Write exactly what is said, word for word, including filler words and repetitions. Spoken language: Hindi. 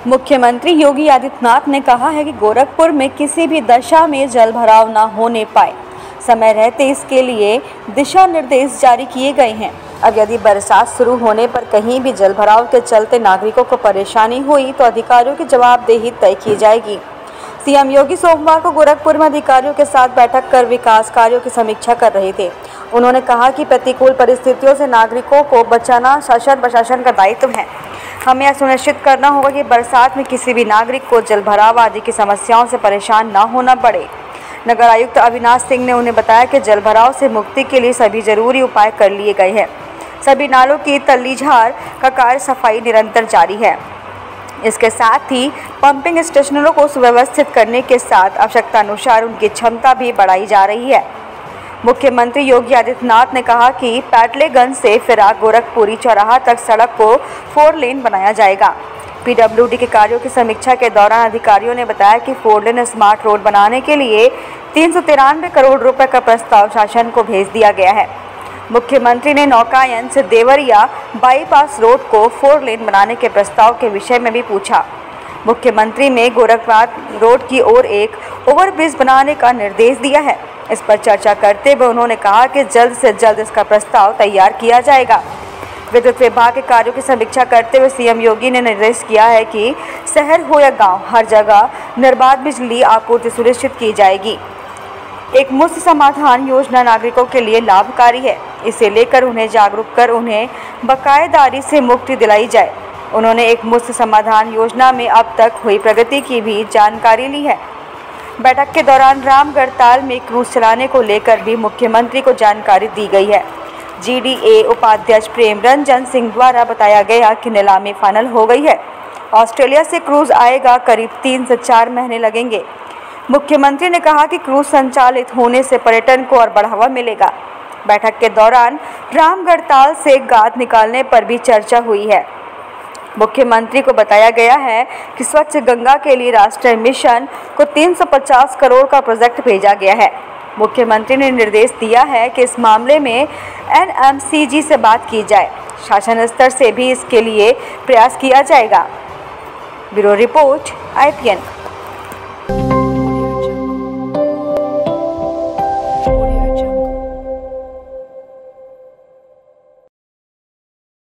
मुख्यमंत्री योगी आदित्यनाथ ने कहा है कि गोरखपुर में किसी भी दशा में जल भराव न होने पाए, समय रहते इसके लिए दिशा निर्देश जारी किए गए हैं। अब यदि बरसात शुरू होने पर कहीं भी जल भराव के चलते नागरिकों को परेशानी हुई तो अधिकारियों की जवाबदेही तय की जाएगी। सीएम योगी सोमवार को गोरखपुर में अधिकारियों के साथ बैठक कर विकास कार्यों की समीक्षा कर रहे थे। उन्होंने कहा कि प्रतिकूल परिस्थितियों से नागरिकों को बचाना शासन प्रशासन का दायित्व है। हमें यह सुनिश्चित करना होगा कि बरसात में किसी भी नागरिक को जल भराव आदि की समस्याओं से परेशान न होना पड़े। नगर आयुक्त अविनाश सिंह ने उन्हें बताया कि जल भराव से मुक्ति के लिए सभी जरूरी उपाय कर लिए गए हैं। सभी नालों की तल्लीझार का कार्य सफाई निरंतर जारी है। इसके साथ ही पंपिंग स्टेशनों को सुव्यवस्थित करने के साथ आवश्यकता अनुसार उनकी क्षमता भी बढ़ाई जा रही है। मुख्यमंत्री योगी आदित्यनाथ ने कहा कि पैटलेगंज से फिराक गोरखपुरी चौराहा तक सड़क को फोर लेन बनाया जाएगा। पीडब्ल्यूडी के कार्यों की समीक्षा के दौरान अधिकारियों ने बताया कि फोर लेन स्मार्ट रोड बनाने के लिए तीन सौ तिरानवे करोड़ रुपए का प्रस्ताव शासन को भेज दिया गया है। मुख्यमंत्री ने नौकायन से देवरिया बाईपास रोड को फोर लेन बनाने के प्रस्ताव के विषय में भी पूछा। मुख्यमंत्री ने गोरखनाथ रोड की ओर एक ओवरब्रिज बनाने का निर्देश दिया है। इस पर चर्चा करते हुए उन्होंने कहा कि जल्द से जल्द इसका प्रस्ताव तैयार किया जाएगा। विद्युत विभाग के कार्यों की समीक्षा करते हुए सीएम योगी ने निर्देश किया है कि शहर हो या गांव, हर जगह निर्बाध बिजली आपूर्ति सुनिश्चित की जाएगी। एक मुफ्त समाधान योजना नागरिकों के लिए लाभकारी है। इसे लेकर उन्हें जागरूक कर उन्हें बकायेदारी से मुक्ति दिलाई जाए। उन्होंने एक मुफ्त समाधान योजना में अब तक हुई प्रगति की भी जानकारी ली है। बैठक के दौरान रामगढ़ताल में क्रूज चलाने को लेकर भी मुख्यमंत्री को जानकारी दी गई है। जीडीए उपाध्यक्ष प्रेम रंजन सिंह द्वारा बताया गया कि नीलामी फाइनल हो गई है। ऑस्ट्रेलिया से क्रूज आएगा, करीब तीन से चार महीने लगेंगे। मुख्यमंत्री ने कहा कि क्रूज संचालित होने से पर्यटन को और बढ़ावा मिलेगा। बैठक के दौरान रामगढ़ताल से गाद निकालने पर भी चर्चा हुई है। मुख्यमंत्री को बताया गया है कि स्वच्छ गंगा के लिए राष्ट्रीय मिशन को तीन सौ पचास करोड़ का प्रोजेक्ट भेजा गया है। मुख्यमंत्री ने निर्देश दिया है कि इस मामले में एनएमसीजी से बात की जाए। शासन स्तर से भी इसके लिए प्रयास किया जाएगा। Bureau report I P N.